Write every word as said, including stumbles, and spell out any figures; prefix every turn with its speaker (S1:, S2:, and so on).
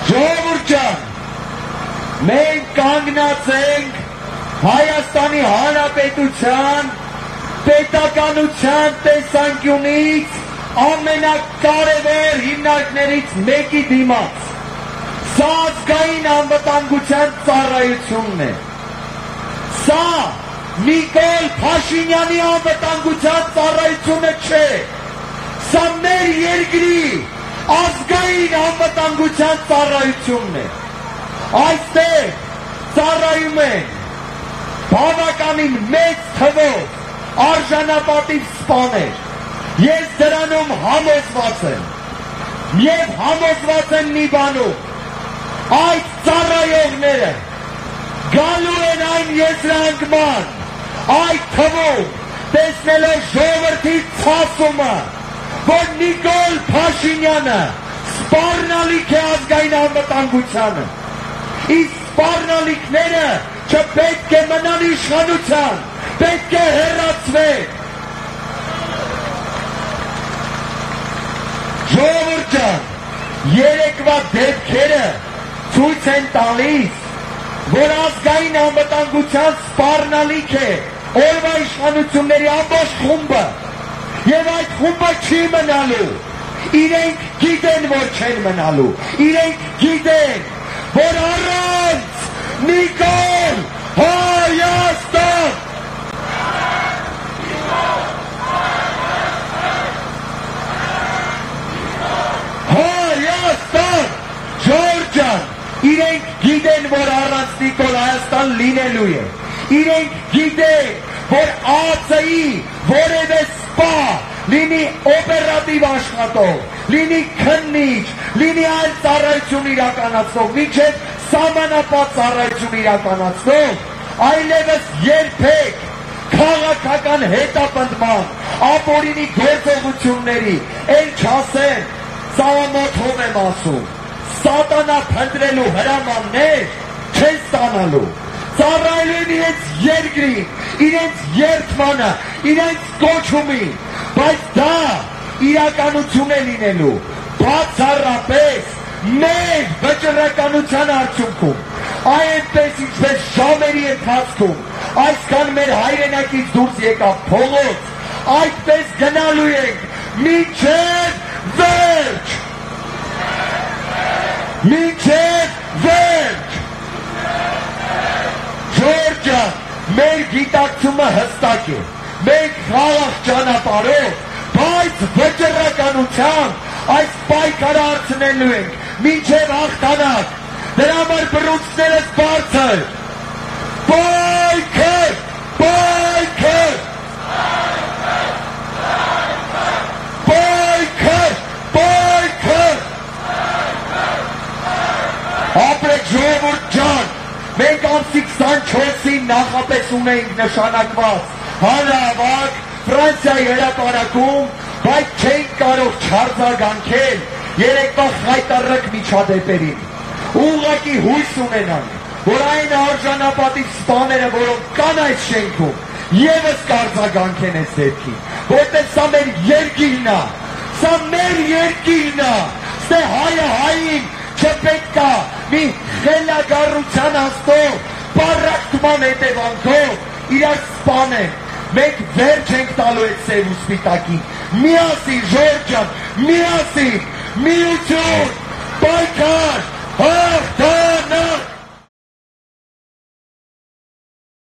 S1: Ժողովուրդ մենք կանգնած ենք Հայաստանի Հանրապետության պետականության տեսանկյունից ամենակարևոր հիմնարկներից մեկի դիմաց։ Սա ազգային անվտանգության ծառայությունն է։ Սա Նիկոլ Փաշինյանի անվտանգության ծառայությունը չէ։ Սա մեր երկրի ազգային անվտանգության ծառայությունն է։ Այստեղ ծառայում են բավականին մեծ թվով արժանապատիվ սպաներ։ Ես դրանում համոզված եմ եւ համոզված եմ մի բանում, այդ ծառայողները գալու են այն եզրանկման, այդ թվում տեսնելով ժողովրդի ցասումը, որ Նիկոլ Փաշինյանը սպառնալիք է ազգային անվտանգությանը, իսկ սպառնալիքները չպետք է մնան իշխանության, պետք է հեռացվեն։ Ժողովուրդ ջան, երեկվա դեպքերը ցույց են տալիս, որ ազգային անվտանգության սպառնալիք է օրվա իշխանությունների ամբողջ խումբը, եւ այդ խումբը չի մնալու, իրենք գիտեն, որ չեն մնալու, իրենք գիտեն, որ առանց Նիկոլ Հայաստան Հայաստան Ժորժան, իրենք գիտեն, որ առանց Նիկոլ Հայաստան լինելու է, իրենք գիտեն, որ ԱՑ-ի որևէ սպա լինի օպերատիվ աշխատող, լինի քննիչ, լինի այլ ծառայություն իրականացնող, մինչև սահմանապատ ծառայություն իրականացնող, այլևս երբեք քաղաքական հետապնդման, ապօրինի գործողությունների, էլ չասեն, ծավամոթով եմ ասում, սատանա փնտրելու հրամաններ չեն ստանալու, ծառայելու են իրենց երկրին, իրենց երդմանը, իրենց կոչումին, բայց դա իրականություն է լինելու, բացառապես մեր վճռականության արդյունքում, այնպես ինչպես ժամերի ընթացքում, այսքան մեր հայրենակից դուրս եկավ փողոց, այդպես գնալու ենք մինչև վերջ, մինչև վերջ, Ժորժը, մեր գիտակցումը հստակ է, մենք խաղաղ ճանապարհով, բայց վճռականությամբ այս պայքարը հարցնելու ենք, մինչև հաղթանակ, դրա համար բռունցքներս բարձր, պայքար, պայքար, պայքար, պայքար, ապրեք ժողովուրդ ջան, մենք ամսի քսանչորսին նախապես ունեինք նշանակված հանրահավաք Ֆրանսիայի հրապարակում, բայց չէինք կարող չարձագանքել երեկվա խայտառակ միջադեպերին։ Ուղղակի հույս ունենանք, որ այն արժանապատիվ սպաները, որոնք կան այս շենքում, ևս կարձագանքեն այս դեպքին, որտեղ սա մեր երկիրն է, սա մեր երկիրն է, ստե հայը հային չպետք է մի խելագարության աստող պառակտման հետևանքով իրար սպանեն, մենք վերջ ենք տալու այդ սև ու սպիտակին, միասին Ժորժ ջան, միասին, միություն, պայքար